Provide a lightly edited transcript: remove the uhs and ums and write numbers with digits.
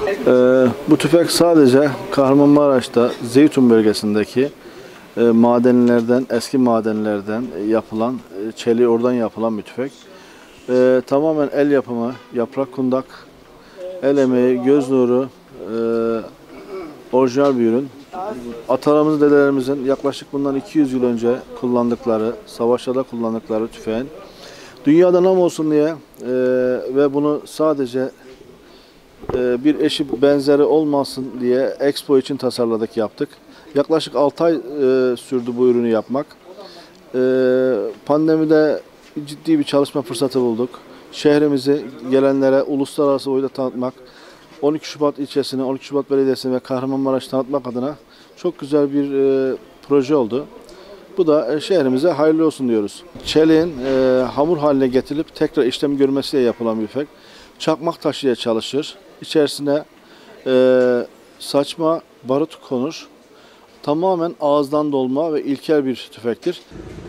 Bu tüfek sadece Kahramanmaraş'ta Zeytun bölgesindeki madenlerden, eski madenlerden yapılan, çeliği oradan yapılan bir tüfek. Tamamen el yapımı, yaprak kundak, el emeği, göz nuru, orijinal bir ürün. Atalarımız, dedelerimizin yaklaşık bundan 200 yıl önce kullandıkları, savaşlarda kullandıkları tüfeğin dünyada nam olsun diye ve bunu sadece bir eşi benzeri olmasın diye Expo için tasarladık, yaptık. Yaklaşık 6 ay sürdü bu ürünü yapmak. Pandemide ciddi bir çalışma fırsatı bulduk. Şehrimizi gelenlere uluslararası boyutta tanıtmak, 12 Şubat ilçesini, 12 Şubat Belediyesi'ni ve Kahramanmaraş'ı tanıtmak adına çok güzel bir proje oldu. Bu da şehrimize hayırlı olsun diyoruz. Çeliğin hamur haline getirilip tekrar işlem görmesiyle yapılan bir tüfek. Çakmak taşıya çalışır. İçerisine saçma barut konur. Tamamen ağızdan dolma ve ilkel bir tüfektir.